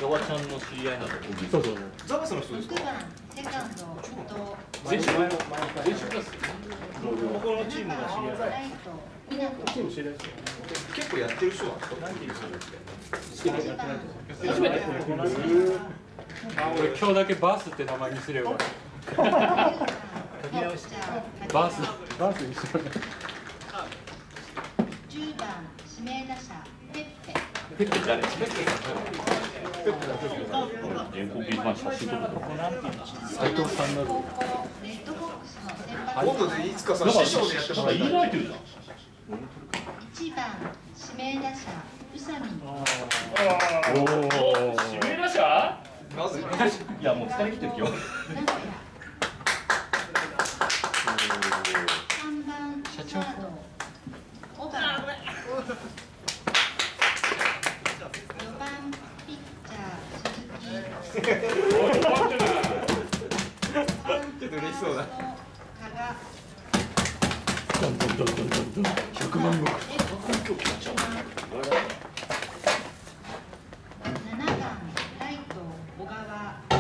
ワちゃんの知り合いなの。 そうそう。 ザバスの人ですか。 6番セカンド前週クラス。 ここのチームが知り合い。 ライトチーム知り合いですよ。 結構やってる人なんですか。何人いる人ですか。 初めて。 俺今日だけバースって名前にすれば。バースにしよう。 10番指名打者ペッペ。 ペッペ誰？ペッペ原稿ピーマン写真撮る。 斉藤さんなる。 レッドフォックスの先発。 今度でいつかさ師匠でやってもらいたい。 言い慣れてるじゃん。 1番指名打者宇佐美。 指名打者？ なぜ。 いやもう疲れ切ってるよ。 名古屋。3番サード小原。4番ピッチャー鈴木。 ちょっと嬉しそうだ。 加賀。 100万石。 7番ライト小川。8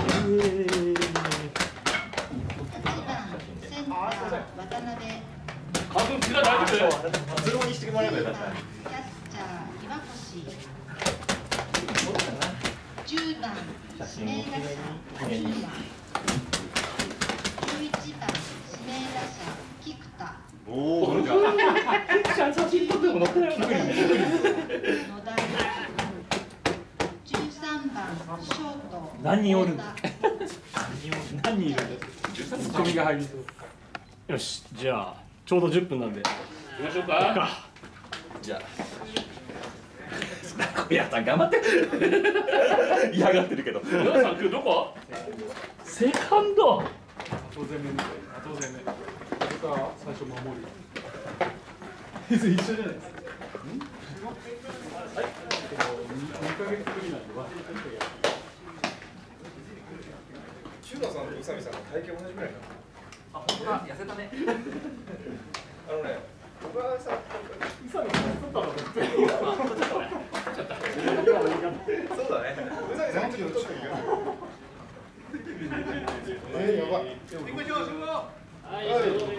番センター渡辺。 カーブ大丈夫？ ズローにしてもらえばよかった。 キャッチャー岩越。10番指名打者秋山。11番指名打者菊田。 おお。 写真撮っても載ってないよ。 野田。13番ショート。 何人おるんだ。 何人いるんだ。 ツッコミが入りそう。よし、じゃあちょうど10分なんで。 行きましょうか。じゃあ。小屋さん頑張って。嫌がってるけど。小屋さん今日どこ？セカンド。 後攻め。それから最初守る。一緒じゃないですか。2ヶ月ぶりなんで。 中野さんと宇佐美さんの体型同じぐらいな。 あ、本当だ。痩せたね。 あのね、小川さんと宇佐美さん取ったの。そうだね。宇佐美さんちょっと取ってみよう。やばい。行きましょう。はい。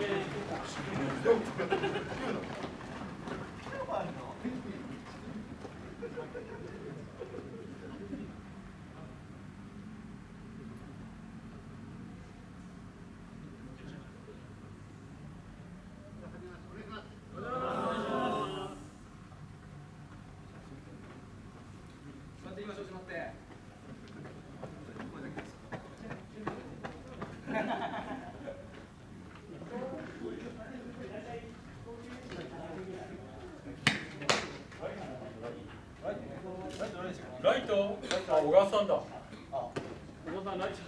ライト、あ、小川さんだ。小川さん、ライト。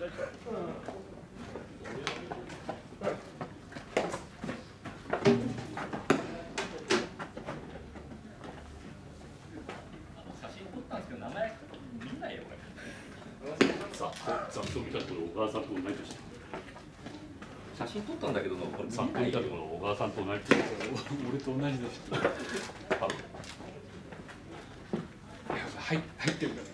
写真撮ったんですけど名前見ないよこれ。さっと見たらこの小川さんと同い年。写真撮ったんだけどこれさっと見たらこの小川さんと同い年。 俺と同じでした。入ってるから。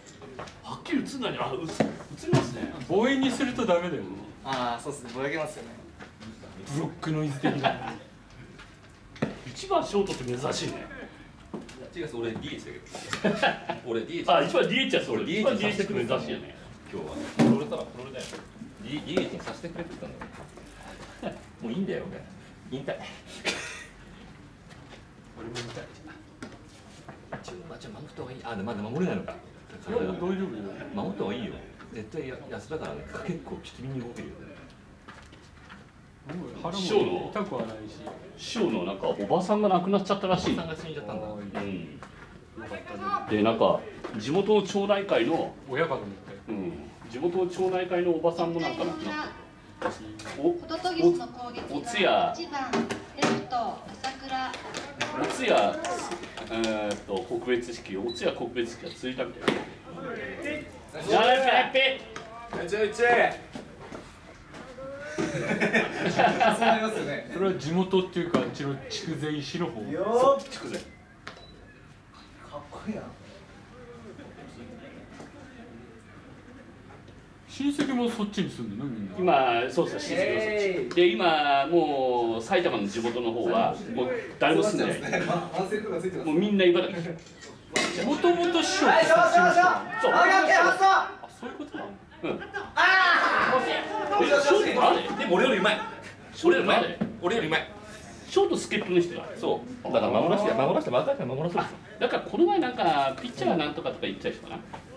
はっきり映んないね。あ、映りますね。 望遠にするとダメだよ。 ああ、そうですね。ぼやけますよね。 ブロックノイズ的な。 一番ショートって珍しいね。 違う、俺 DH だけど。俺 DH。 あ、一番 DH やつ。俺 DH させてくれ珍しいよね。 今日は。 プロレたらプロレだよ。 DH にさせてくれって言ったんだよ。もういいんだよ、俺。引退。 俺も見たい。 じゃあ守った方がいい。あ、まだ守れないのか。 大丈夫よ。 守った方がいいよ。絶対安だからね。結構機敏に動けるよ。 腹も痛くはないし。 師匠のなんかおばさんが亡くなっちゃったらしい。 おばさんが死んじゃったんだ。 うん。でなんか地元の町内会の親かと思って。 うん。地元の町内会のおばさんもなんか亡くなった。おホトトギスの攻撃おつや 1番レフト朝倉。 お通夜告別式、お通夜告別式が続いたみたいな。やっべめちゃめちゃ。そうなりますよね。 それは地元っていうか、うちの筑前石の方。 よー。 筑前。 かっこいいな。 親戚もそっちに住んでるのみんな。 今そうですよ、親戚もそっちで、今もう埼玉の地元の方はもう誰も住んでない、もうみんな茨城。 もともと師匠ってそっちの人なの？ そう、 あ、そういうことなの？ でも俺よりうまい。 俺より前だよ。 俺よりうまい。 ショートスケットの人だ。 そうだから守らせて若いから守らせる。 だからこの前なんかピッチャーなんとかとか言ってた人かな。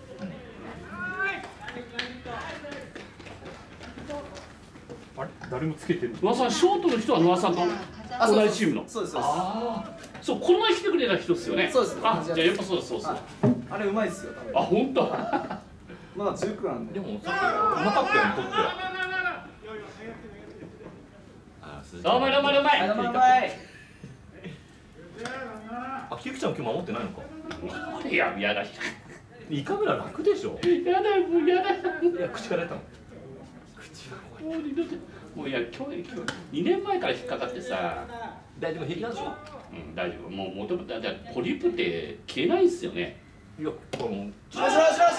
あれ誰もつけてる？ 野田さん、ショートの人は野田さんと同じチームの。 そうですそうです。 ああ、そう、この前来てくれた人ですよね。 そうです。 あ、じゃあやっぱそうです、そうです。 あれうまいですよ。 あ、本当。 まだ19なんで。 でもさっきうまかったよね、とっては。 どうもどうもどうも。 はい、うまい。 あ、キクちゃん今日守ってないのか。 いや、やだ。 胃カメラ楽でしょ。 やだ、もうやだ。 いや、口から出たの。 もう二度と、もういや、今日2年前から引っかかってさ。 大丈夫、平気なんでしょ。 うん、大丈夫。もう元々だポリープって消えないんですよね。 いや、これもう。 しろ。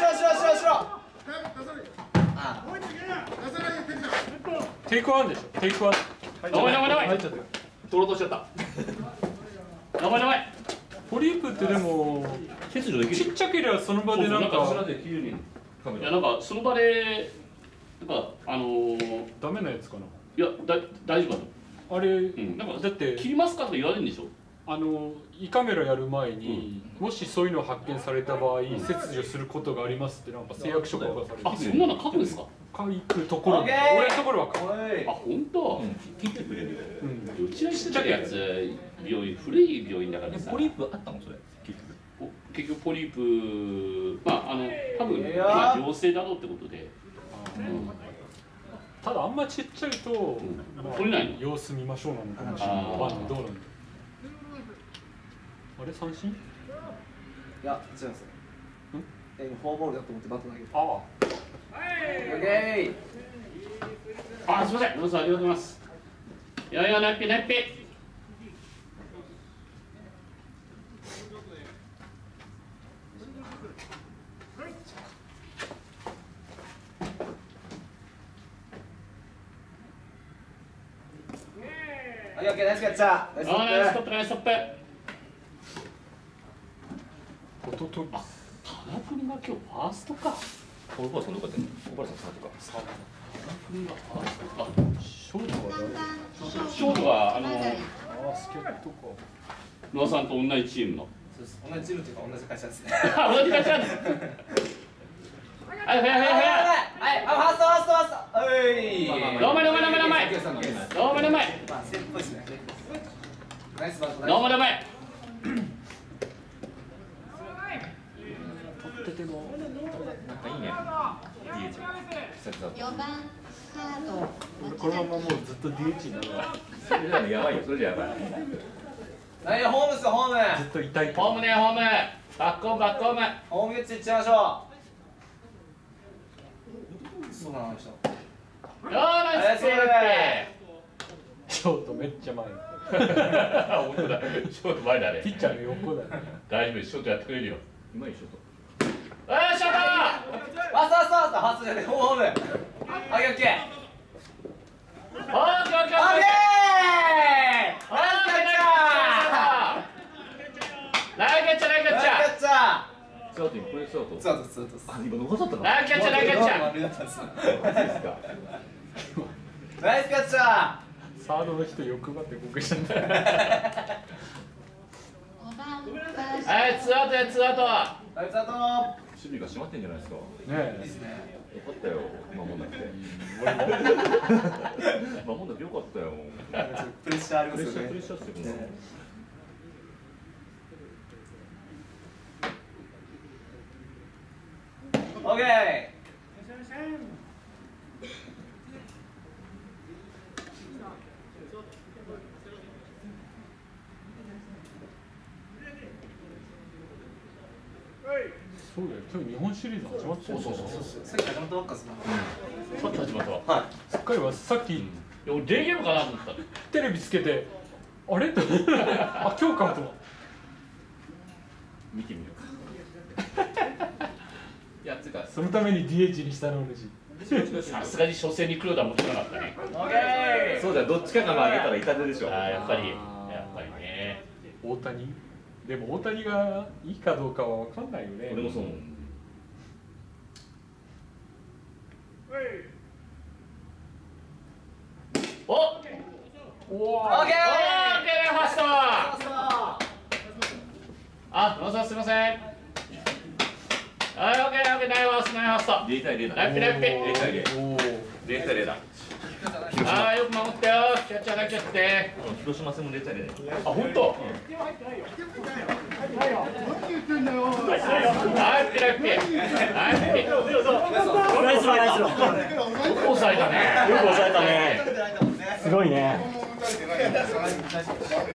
あ、 テイクワンでしょ。テイクワン。 どうもどうもどうも。 入っちゃったよ。取ろうとしちゃった。 どうもどうも。 ポリープってでも切除できる。 ちっちゃければその場でなんかできるに。 いや、なんかその場でなんかダメなやつかな。 いや、大丈夫だと。 あれ、 なんかだって切りますかとか言われるんでしょ。 胃カメラやる前に、もしそういうのを発見された場合、切除することがありますってなんか誓約書が出されて、 あ、そんなの書くんですか。 書くところに、俺のところは書く。 あ、本当。 切ってくれるよ。 うちのちっちゃいやつ、病院、古い病院だからさ。 ポリープあったのそれ。 結局ポリープ、まあ多分良性だろうってことで。 ただあんまちっちゃいと、 取れないの。 様子見ましょうなのかもしれない。どうなんだ。あれ三振？ いや、違います。今フォアボールだと思ってバット投げて。 ああ。 オッケー。 あ、すみません。どうぞありがとうございます。いやいや、ナッピナッピ。 はい、オッケー、ナイスキャッチャー。 ナイストップ、ナイストップ。 おととい。 田中君が今日ファーストか。 小原さんどこやってんの？小原さんサードか。 田中君がファーストか。 ショートは誰？ ショートはああ、助っ人か。 野田さんと同じチームの。 そうです。同じチームというか同じ会社ですね。 同じ会社なんです。はい、はい、はい、はい。 はい、ファースト。はい。 どうもどうもどうもどうも。どうもどうも。 まあ、セーフっぽいですね。ナイスバット。 どうもどうも。 取っててもなんかいいね。DH。久々。 4番サードこのままもうずっと DH になるわ。 それじゃやばいよ。それじゃやばい。 内野ホームですよ、ホーム。 ずっと痛い。 ホームね、ホーム。バックホーム、バックホーム。 ホームゲッツいっちゃいましょう。そうなの人。 ナイスセーフ。 ショートめっちゃ前。 本当だ。ショート前だね。 ピッチャーの横だね。 大丈夫です。ショートやってくれるよ。 うまいショート。 ショート。 ファーストじゃね、ホーム。はい、オッケー。 オッケー、オッケー、オッケー。 オッケー。 ナイスキャッチャー、ナイスキャッチャー。 ナイスキャッチャー。 ツーアウトにこれツーアウト。 ツーアウト、ツーアウト。 あ、今逃さったの。 ナイスキャッチャー、ナイスキャッチャー。 丸だったんです。 マジですか。 ナイスキャッチャー。 サードの人欲張って僕したんだ。 5番バーはい、ツーアウトや、ツーアウト。 ナイスアウト。 守備が締まってんじゃないですか。 ねいいえですね。 よかったよ。守んなくて。守んなくてよかったよ。 プレッシャーありプレッシャー、 ますよね。 プレッシャーしてるな。 オッケー。 そうだよ。今日日本シリーズ始まってる。 さっき始まったばっかですもん。 さっき始まったわ。 はすっかりはさっきいや、俺デーゲームかなと思った。 テレビつけてあれとあ今日かと思って。 見てみようか。いや、つうか、 そのために DH にしたのにし。 さすがに初戦に黒田持ってなかったね。 そうだよ、どっちかが曲げたら痛手でしょ。 やっぱりね。 大谷でも大谷がいいかどうかは分かんないよね。 俺もそう思う。 おっ、オーケーファースト。あ、野田さんすみません。はい、オッケーナイファースト。 0対0だ。 ラッピラッピ。 0対0。0対0だ。 ああ、よく守ったよ。キャッチャー入っちゃって。 広島戦も0対0だよ。 あ、本当。はい、ピラッピ。はい、 ナイスロナイスロ。 よく抑えたね。 よく抑えたね。すごいね。